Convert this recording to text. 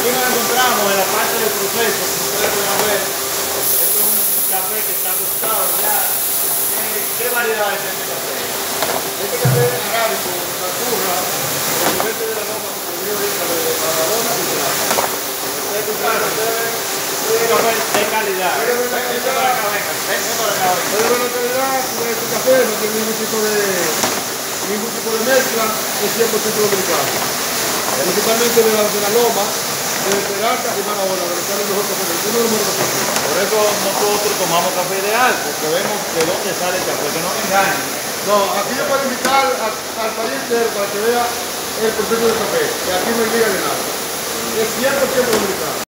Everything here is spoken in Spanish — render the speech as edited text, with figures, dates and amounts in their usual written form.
aquí nos encontramos en la parte del proceso, como ustedes pueden ver. Esto es un café que está tostado ya. ¿Qué variedad es este café? Este café es arábico, la curra, el nivel de la ropa que salió ahorita de Badalona y de la. Ustedes escucharon, ustedes café de calidad. Venga para acá, venga para acá. Es de buena calidad, este café no tiene ningún tipo de mezcla, es 100% dominicano. Principalmente de la loma, de Peralta y Barahona, de los cuales mejor café. Por eso nosotros tomamos café ideal, porque vemos de dónde sale el café, que no me engañen. No, aquí yo puedo invitar al país entero para que vea el proceso del café, que aquí no llega de nada. Es 100% dominicano.